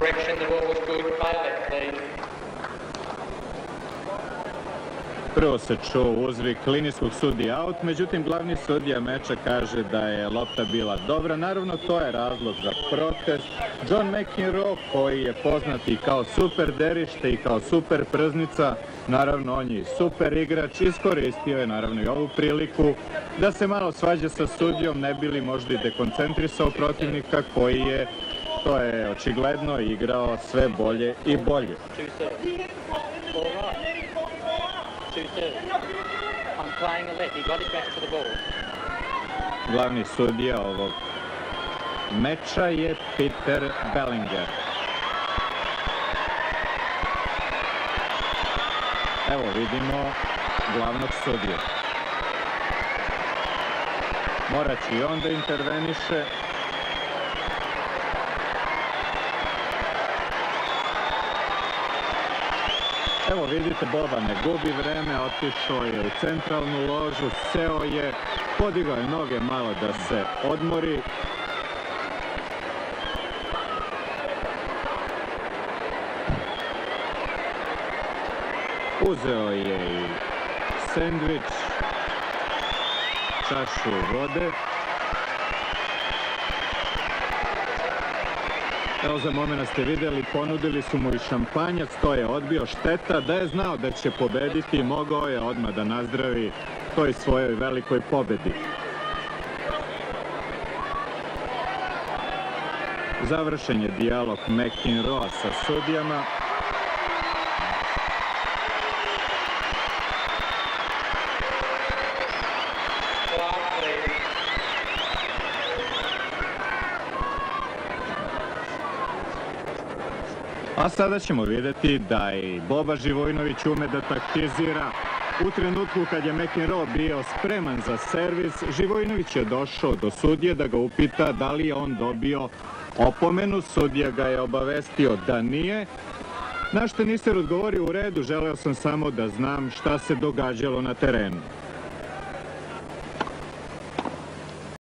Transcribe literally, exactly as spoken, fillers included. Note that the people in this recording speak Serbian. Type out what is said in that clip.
Correction, the ball was good. Play left, please. Prvo se čuo uzvik linijskog sudija out, međutim glavni sudija meča kaže da je lopta bila dobra. Naravno, to je razlog za protest. John McEnroe, koji je poznat i kao super derište i kao super prznica, naravno on je i super igrač, iskoristio je naravno i ovu priliku da se malo svađa sa sudijom, ne bi li možda i dekoncentrisao protivnika koji je, to je očigledno, igrao sve bolje i bolje. Glavni sudija ovog meča je Peter Bellinger. Evo vidimo glavnog sudiju. Morat će i on da interveniše. Evo vidite, Boba ne gubi vreme, otišao je u centralnu ložu, seo je, podigao je noge malo da se odmori. Uzeo je i sendvič, čašu vode. Evo za momena ste videli, ponudili su mu i šampanjac, to je odbio. Šteta, da je znao da će pobediti, mogao je odmah da nazdravi toj svojoj velikoj pobedi. Završen je dijalog McEnroe sa sudijama. A sada ćemo vidjeti da i Boba Živojinović ume da taktizira. U trenutku kad je McEnroe bio spreman za servis, Živojinović je došao do sudije da ga upita da li je on dobio opomenu. Sudija ga je obavestio da nije. Na što Nister odgovorio: u redu, želeo sam samo da znam šta se događalo na terenu.